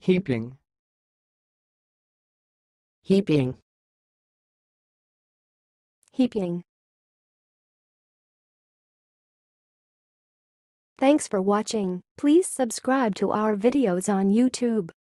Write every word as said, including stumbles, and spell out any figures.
haepyung, haepyung, haepyung. Thanks for watching. Please subscribe to our videos on YouTube.